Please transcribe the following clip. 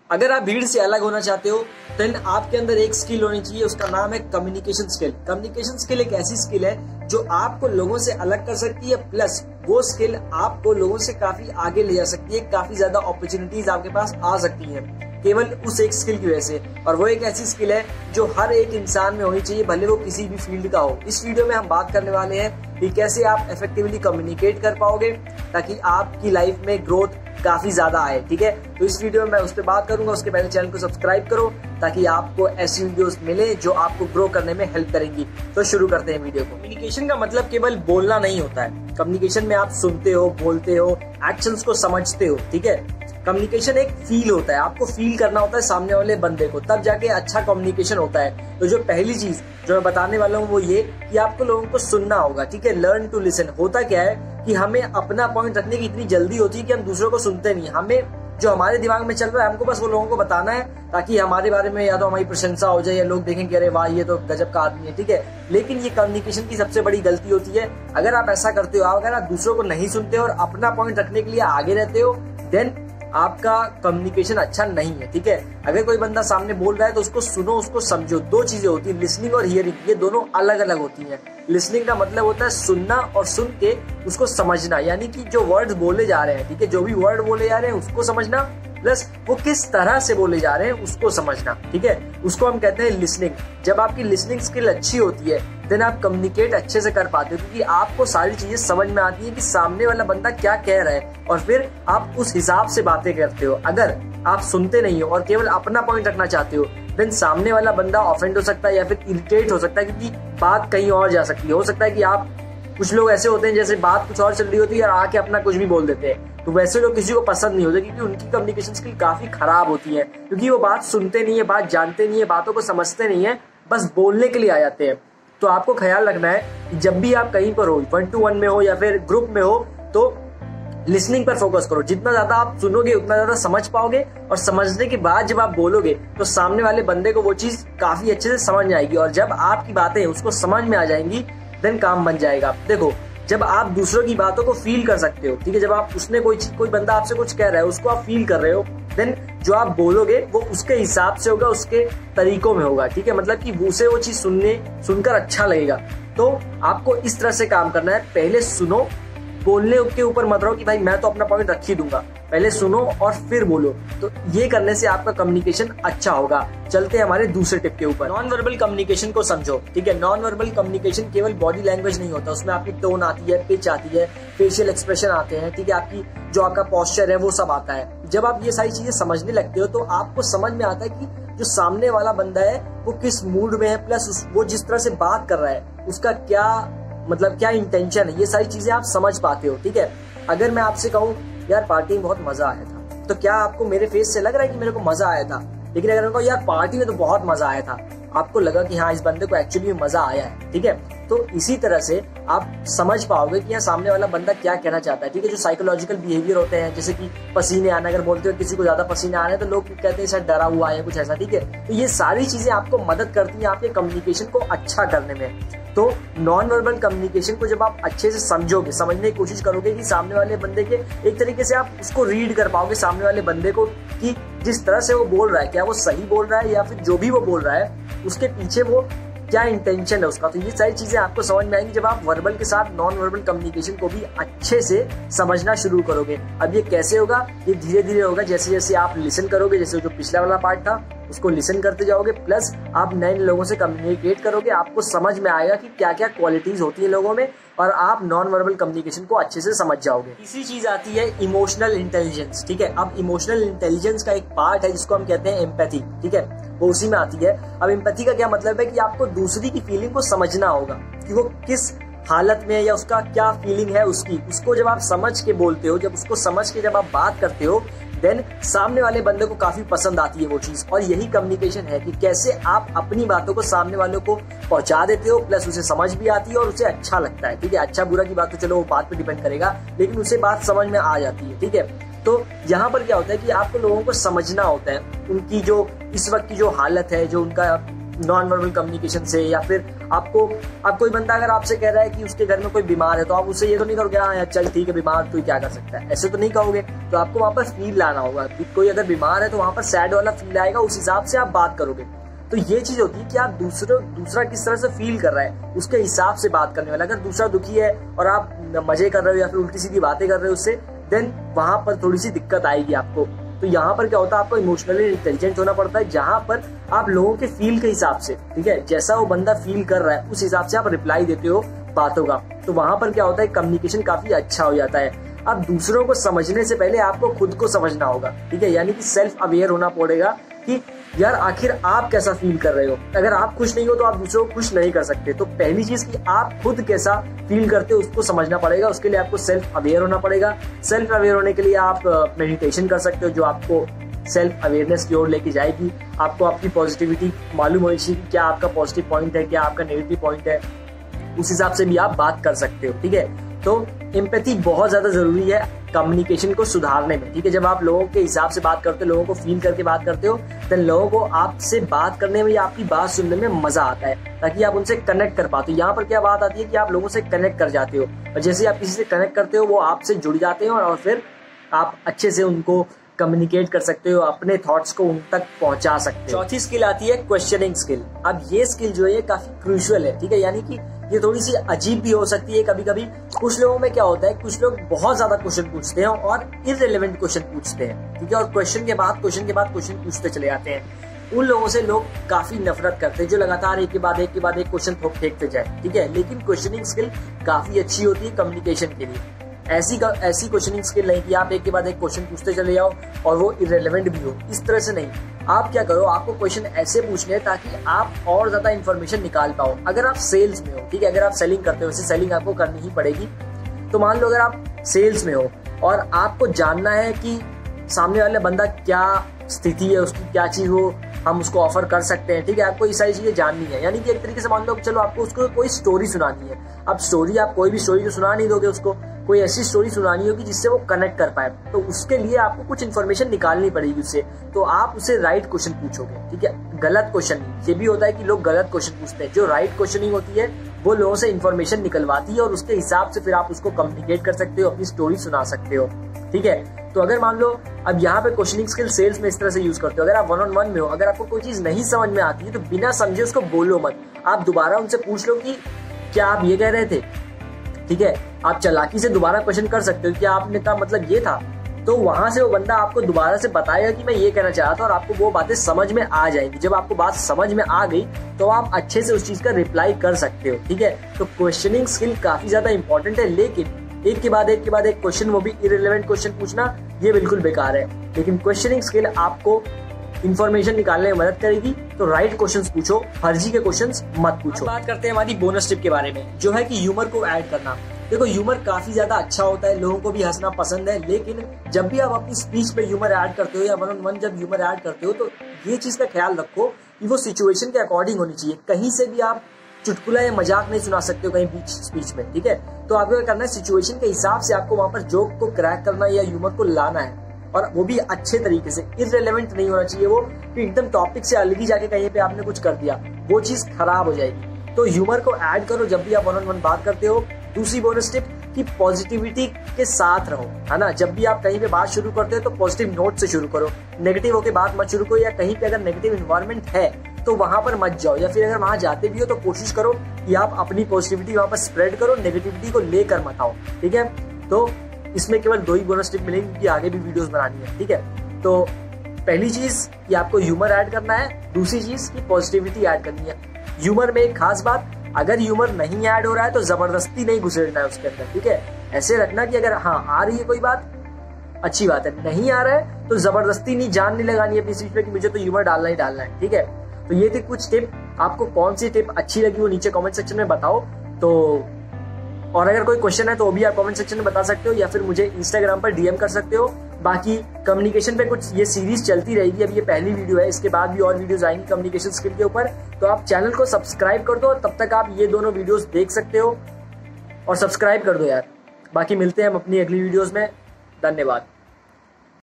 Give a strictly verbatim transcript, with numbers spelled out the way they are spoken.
अगर आप भीड़ से अलग होना चाहते हो देन आपके अंदर एक स्किल होनी चाहिए, उसका नाम है कम्युनिकेशन स्किल। कम्युनिकेशन स्किल एक ऐसी स्किल है जो आपको लोगों से अलग कर सकती है, प्लस वो स्किल आपको लोगों से काफी आगे ले जा सकती है, काफी ज्यादा अपॉर्चुनिटीज आपके पास आ सकती हैं केवल उस एक स्किल की वजह से। और वो एक ऐसी स्किल है जो हर एक इंसान में होनी चाहिए, भले वो किसी भी फील्ड का हो। इस वीडियो में हम बात करने वाले हैं कि कैसे आप इफेक्टिवली कम्युनिकेट कर पाओगे ताकि आपकी लाइफ में ग्रोथ काफी ज्यादा आए। ठीक है, तो इस वीडियो में मैं उस पर बात करूंगा। उसके पहले चैनल को सब्सक्राइब करो ताकि आपको ऐसी वीडियोस मिले जो आपको ग्रो करने में हेल्प करेंगी। तो शुरू करते हैं वीडियो को। कम्युनिकेशन का मतलब केवल बोलना नहीं होता है। कम्युनिकेशन में आप सुनते हो, बोलते हो, एक्शंस को समझते हो। ठीक है, कम्युनिकेशन एक फील होता है, आपको फील करना होता है सामने वाले बंदे को, तब जाके अच्छा कम्युनिकेशन होता है। तो जो पहली चीज जो मैं बताने वाला हूँ वो ये कि आपको लोगों को सुनना होगा। ठीक है, लर्न टू लिसन। होता क्या है कि हमें अपना पॉइंट रखने की इतनी जल्दी होती है कि हम दूसरों को सुनते नहीं। हमें जो हमारे दिमाग में चल रहा है हमको बस वो लोगों को बताना है ताकि हमारे बारे में या तो हमारी प्रशंसा हो जाए या लोग देखें कि अरे वाह ये तो गजब का आदमी है। ठीक है, लेकिन ये कम्युनिकेशन की सबसे बड़ी गलती होती है। अगर आप ऐसा करते हो, अगर आप दूसरों को नहीं सुनते हो और अपना पॉइंट रखने के लिए आगे रहते हो, देन आपका कम्युनिकेशन अच्छा नहीं है। ठीक है, अगर कोई बंदा सामने बोल रहा है तो उसको सुनो, उसको समझो। दो चीजें होती है, लिसनिंग और हियरिंग, ये दोनों अलग अलग होती हैं। लिसनिंग का मतलब होता है सुनना और सुन के उसको समझना, यानी कि जो वर्ड्स बोले जा रहे हैं, ठीक है, जो भी वर्ड बोले जा रहे हैं उसको समझना, प्लस वो किस तरह से बोले जा रहे हैं उसको समझना। ठीक है, उसको हम कहते हैं लिसनिंग। जब आपकी लिसनिंग स्किल अच्छी होती है देन आप कम्युनिकेट अच्छे से कर पाते हो, क्योंकि आपको सारी चीजें समझ में आती है कि सामने वाला बंदा क्या कह रहा है और फिर आप उस हिसाब से बातें करते हो। अगर आप सुनते नहीं हो और केवल अपना पॉइंट रखना चाहते हो देन सामने वाला बंदा ऑफेंड हो सकता है या फिर इरिटेट हो सकता है, क्योंकि बात कहीं और जा सकती है। हो सकता है कि आप, कुछ लोग ऐसे होते हैं जैसे बात कुछ और चल रही होती है और आके अपना कुछ भी बोल देते हैं, तो वैसे लोग किसी को पसंद नहीं होते क्योंकि उनकी कम्युनिकेशन स्किल काफी खराब होती है, क्योंकि वो बात सुनते नहीं है, बात जानते नहीं है, बातों को समझते नहीं है, बस बोलने के लिए आ जाते हैं। तो आपको ख्याल रखना है कि जब भी आप कहीं पर हो, वन टू वन में हो या फिर ग्रुप में हो, तो लिसनिंग पर फोकस करो। जितना ज्यादा आप सुनोगे उतना ज्यादा समझ पाओगे, और समझने के बाद जब आप बोलोगे तो सामने वाले बंदे को वो चीज काफी अच्छे से समझ में आएगी, और जब आपकी बातें उसको समझ में आ जाएंगी देन काम बन जाएगा। देखो, जब आप दूसरों की बातों को फील कर सकते हो, ठीक है, जब आप उसने कोई कोई बंदा आपसे कुछ कह रहा है उसको आप फील कर रहे हो, देन जो आप बोलोगे वो उसके हिसाब से होगा, उसके तरीकों में होगा। ठीक है, मतलब कि उसे वो चीज सुनने सुनकर अच्छा लगेगा। तो आपको इस तरह से काम करना है, पहले सुनो, बोलने के ऊपर मत रहो कि भाई मैं तो अपना पॉइंट रख ही दूंगा, पहले सुनो और फिर बोलो। तो ये करने से आपका कम्युनिकेशन अच्छा होगा। चलते हैं हमारे दूसरे टिप के ऊपर। नॉन वर्बल कम्युनिकेशन को समझो। ठीक है, नॉन वर्बल कम्युनिकेशन केवल बॉडी लैंग्वेज नहीं होता, उसमें आपकी टोन आती है, पिच आती है, फेशियल एक्सप्रेशन आते हैं। ठीक है, आपकी जो आपका पोस्चर है वो सब आता है। जब आप ये सारी चीजें समझने लगते हो तो आपको समझ में आता है कि जो सामने वाला बंदा है वो किस मूड में है, प्लस वो जिस तरह से बात कर रहा है उसका क्या मतलब क्या इंटेंशन है, ये सारी चीजें आप समझ पाते हो। ठीक है, अगर मैं आपसे कहूँ यार पार्टी में बहुत मजा आया था, तो क्या आपको मेरे फेस से लग रहा है कि मेरे को मजा आया था? लेकिन अगर मैं कहूँ यार पार्टी में तो बहुत मजा आया था, आपको लगा कि हाँ इस बंदे को एक्चुअली मजा आया है। ठीक है, तो इसी तरह से आप समझ पाओगे कि यहाँ सामने वाला बंदा क्या कहना चाहता है। ठीक है, जो साइकोलॉजिकल बिहेवियर होते हैं, जैसे कि पसीने आना, अगर बोलते हो किसी को ज्यादा पसीने आ रहे हैं तो लोग कहते हैं शायद डरा हुआ है कुछ ऐसा। ठीक है, तो ये सारी चीजें आपको मदद करती हैं आपके कम्युनिकेशन को अच्छा करने में। तो नॉन वर्बल कम्युनिकेशन को जब आप अच्छे से समझोगे, समझने की कोशिश करोगे कि सामने वाले बंदे के एक तरीके से आप उसको रीड कर पाओगे, सामने वाले बंदे को, कि जिस तरह से वो बोल रहा है क्या वो सही बोल रहा है या फिर जो भी वो बोल रहा है उसके पीछे वो क्या इंटेंशन है उसका। तो ये सारी चीजें आपको समझ में आएंगी जब आप वर्बल के साथ नॉन वर्बल कम्युनिकेशन को भी अच्छे से समझना शुरू करोगे। अब ये कैसे होगा? ये धीरे धीरे होगा, जैसे जैसे आप लिसन करोगे, जैसे जो पिछला वाला पार्ट था उसको लिसन करते जाओगे, प्लस आप नए लोगों से कम्युनिकेट करोगे, आपको समझ में आएगा कि क्या क्या क्वालिटीज होती है लोगों में, और आप नॉन वर्बल कम्युनिकेशन को अच्छे से समझ जाओगे। तीसरी चीज आती है इमोशनल इंटेलिजेंस। ठीक है, अब इमोशनल इंटेलिजेंस का एक पार्ट है जिसको हम कहते हैं एम्पैथी। ठीक है, वो उसी में आती है। अब एम्पैथी का क्या मतलब है कि आपको दूसरी की फीलिंग को समझना होगा कि वो किस हालत में है या उसका क्या फीलिंग है उसकी, उसको जब आप समझ के बोलते हो, जब उसको समझ के जब आप बात करते हो, देन सामने वाले बंदे को काफी पसंद आती है वो चीज। और यही कम्युनिकेशन है कि कैसे आप अपनी बातों को सामने वालों को पहुंचा देते हो, प्लस उसे समझ भी आती है और उसे अच्छा लगता है। ठीक है, अच्छा बुरा की बात तो चलो वो बात पे डिपेंड करेगा, लेकिन उसे बात समझ में आ जाती है। ठीक है, तो यहाँ पर क्या होता है कि आपको लोगों को समझना होता है, उनकी जो इस वक्त की जो हालत है, जो उनका नॉन वर्बल कम्युनिकेशन से, या फिर आपको आप कोई बंदा अगर आपसे कह रहा है कि उसके घर में कोई बीमार है तो आप उससे ये तो नहीं करोगे हाँ यार चल ठीक है बीमार तू क्या कर सकता है, ऐसे तो नहीं कहोगे। तो आपको वहां पर फील लाना होगा कि कोई अगर बीमार है तो वहां पर सैड वाला फील आएगा, उस हिसाब से आप बात करोगे। तो ये चीज होती है कि आप दूसरे दूसरा किस तरह से फील कर रहा है उसके हिसाब से बात करने वाला। अगर दूसरा दुखी है और आप मजे कर रहे हो या फिर उल्टी सीधी बातें कर रहे हो उससे, देन वहां पर थोड़ी सी दिक्कत आएगी आपको। तो यहाँ पर क्या होता है, आपको इमोशनली इंटेलिजेंट होना पड़ता है, जहां पर आप लोगों के फील के हिसाब से, ठीक है, जैसा वो बंदा फील कर रहा है उस हिसाब से आप रिप्लाई देते हो बातों का। तो वहां पर क्या होता है, कम्युनिकेशन काफी अच्छा हो जाता है। अब दूसरों को समझने से पहले आपको खुद को समझना होगा, ठीक है, यानी कि सेल्फ अवेयर होना पड़ेगा कि यार आखिर आप कैसा फील कर रहे हो। अगर आप खुश नहीं हो तो आप दूसरों को खुश नहीं कर सकते। तो पहली चीज कि आप खुद कैसा फील करते हो उसको समझना पड़ेगा, उसके लिए आपको सेल्फ अवेयर होना पड़ेगा। सेल्फ अवेयर होने के लिए आप मेडिटेशन कर सकते हो जो आपको सेल्फ अवेयरनेस की ओर लेके जाएगी। आपको आपकी पॉजिटिविटी मालूम होनी चाहिए क्या आपका पॉजिटिव पॉइंट है, क्या आपका नेगेटिव पॉइंट है, उस हिसाब से भी आप बात कर सकते हो, ठीक है। तो एम्पैथी बहुत ज्यादा जरूरी है कम्युनिकेशन को सुधारने में, ठीक है। जब आप लोगों के हिसाब से बात करते हो, लोगों को फील करके बात करते हो, तो लोगों को आपसे बात करने में या आपकी बात सुनने में मजा आता है, ताकि आप उनसे कनेक्ट कर पाते हो। यहाँ पर क्या बात आती है कि आप लोगों से कनेक्ट कर जाते हो, और जैसे आप किसी से कनेक्ट करते हो वो आपसे जुड़ जाते हैं और फिर आप अच्छे से उनको कम्युनिकेट कर सकते हो, अपने थॉट्स को उन तक पहुंचा सकते हो। चौथी स्किल आती है क्वेश्चनिंग स्किल। अब ये स्किल जो है ये काफी क्रूशियल है, ठीक है, यानी कि ये थोड़ी सी अजीब भी हो सकती है कभी कभी। कुछ लोगों में क्या होता है, कुछ लोग बहुत ज्यादा क्वेश्चन पूछते हैं और इररिलेवेंट क्वेश्चन पूछते हैं, ठीक है, और क्वेश्चन के बाद क्वेश्चन के बाद क्वेश्चन पूछते चले जाते हैं। उन लोगों से लोग काफी नफरत करते हैं जो लगातार एक के बाद एक के बाद एक क्वेश्चन फेंकते जाए, ठीक है। लेकिन क्वेश्चनिंग स्किल काफी अच्छी होती है कम्युनिकेशन के लिए। ऐसी ऐसी क्वेश्चनिंग स्किल नहीं कि आप एक के बाद एक क्वेश्चन पूछते चले जाओ और वो इररिलेवेंट भी हो, इस तरह से नहीं। आप क्या करो, आपको क्वेश्चन ऐसे पूछने हैं ताकि आप और ज्यादा इन्फॉर्मेशन निकाल पाओ। अगर आप सेल्स में हो, ठीक है, अगर आप सेलिंग करते हो, वैसे सेलिंग आपको करनी ही पड़ेगी, तो मान लो अगर आप सेल्स में हो और आपको जानना है कि सामने वाला बंदा क्या स्थिति है, उसकी क्या चीज हो हम उसको ऑफर कर सकते हैं, ठीक है, आपको ये सारी चीजें जाननी है। यानी कि एक तरीके से मान लो चलो आपको उसको कोई स्टोरी सुनानी है। अब स्टोरी आप कोई भी स्टोरी तो सुना नहीं दोगे उसको, कोई ऐसी स्टोरी सुनानी होगी जिससे वो कनेक्ट कर पाए, तो उसके लिए आपको कुछ इन्फॉर्मेशन निकालनी पड़ेगी उससे। तो आप उसे राइट क्वेश्चन पूछोगे, ठीक है, गलत क्वेश्चन नहीं। ये भी होता है कि लोग गलत क्वेश्चन पूछते हैं। जो राइट क्वेश्चनिंग होती है वो लोगों से इन्फॉर्मेशन निकलवाती है और उसके हिसाब से फिर आप उसको कम्युनिकेट कर सकते हो, अपनी स्टोरी सुना सकते हो, ठीक है। तो अगर मान लो अब यहाँ पे क्वेश्चनिंग स्किल सेल्स में इस तरह से यूज करते हो, अगर आप वन ऑन वन में हो, अगर आपको कोई चीज नहीं समझ में आती है तो बिना समझे उसको बोलो मत। आप दोबारा उनसे पूछ लो कि क्या आप ये कह रहे थे, ठीक है। आप चालाकी से दोबारा क्वेश्चन कर सकते हो कि आपने कहा मतलब ये था, तो वहां से वो बंदा आपको दोबारा से बताएगा कि मैं ये कहना चाह रहा था और आपको वो बातें समझ में आ जाएंगी। जब आपको बात समझ में आ गई तो आप अच्छे से उस चीज का रिप्लाई कर सकते हो, ठीक है। तो क्वेश्चनिंग स्किल काफी ज्यादा इंपॉर्टेंट है, लेकिन एक के बाद एक के बाद एक क्वेश्चन, वो भी इररिलेवेंट क्वेश्चन पूछना ये बिल्कुल बेकार है। लेकिन क्वेश्चनिंग स्किल आपको इन्फॉर्मेशन निकालने में मदद करेगी। तो राइट क्वेश्चंस पूछो, फर्जी के क्वेश्चंस मत पूछो। बात करते हैं हमारी बोनस टिप के बारे में, जो है कि ह्यूमर को ऐड करना। देखो ह्यूमर काफी ज्यादा अच्छा होता है, लोगों को भी हंसना पसंद है, लेकिन जब भी आप अपनी स्पीच पे ह्यूमर ऐड करते हो या वन ऑन वन जब ह्यूमर ऐड करते हो, तो ये चीज का ख्याल रखो कि वो सिचुएशन के अकॉर्डिंग होनी चाहिए। कहीं से भी आप चुटकुला या मजाक नहीं सुना सकते हो कहीं बीच स्पीच में, ठीक है। तो आपको क्या करना है, सिचुएशन के हिसाब से आपको वहां पर जोक को क्रैक करना या ह्यूमर को लाना है, और वो भी अच्छे तरीके से। इररिलेवेंट नहीं होना चाहिए वो कि एकदम टॉपिक से अलग ही जाके कहीं पे आपने कुछ कर दिया, वो चीज खराब हो जाएगी। तो ह्यूमर को ऐड करो जब भी आप वन ऑन वन बात करते हो। दूसरी बोनस टिप कि पॉजिटिविटी के साथ रहो, है ना। जब भी आप कहीं पे बात शुरू करते हो तो पॉजिटिव नोट से शुरू करो, नेगेटिव होके बात मत शुरू करो, या कहीं पे अगर नेगेटिव एनवायरनमेंट है तो वहां पर मत जाओ, या फिर अगर वहां जाते भी हो तो कोशिश करो कि आप अपनी पॉजिटिविटी वहां पर स्प्रेड करो, नेगेटिविटी को लेकर मत आओ, ठीक है। तो इसमें केवल दो ही बोनस टिप मिलेंगी क्योंकि आगे भी वीडियोस बनानी है, ठीक है। तो पहली चीज कि आपको ह्यूमर ऐड करना है, दूसरी चीज की पॉजिटिविटी ऐड करनी है। ह्यूमर में एक खास बात, अगर ह्यूमर नहीं ऐड हो रहा है तो जबरदस्ती नहीं घुसेड़ना है उसके अंदर, ठीक है। ऐसे रखना कि अगर हाँ आ रही है कोई बात अच्छी बात है, नहीं आ रहा है तो जबरदस्ती नहीं, जान नहीं लगानी अपनी चीज पे कि मुझे तो ह्यूमर डालना ही डालना है, ठीक है। तो ये थी कुछ टिप। आपको कौन सी टिप अच्छी लगी वो नीचे कमेंट सेक्शन में बताओ। तो और अगर कोई क्वेश्चन है तो वो भी आप कमेंट सेक्शन में बता सकते हो, या फिर मुझे इंस्टाग्राम पर डीएम कर सकते हो। बाकी कम्युनिकेशन पे कुछ ये सीरीज चलती रहेगी, अभी ये पहली वीडियो है, इसके बाद भी और वीडियोस आएंगी कम्युनिकेशन स्किल के ऊपर। तो आप चैनल को सब्सक्राइब कर दो, तब तक आप ये दोनों वीडियोस देख सकते हो, और सब्सक्राइब कर दो यार। बाकी मिलते हैं हम अपनी अगली वीडियोस में। धन्यवाद।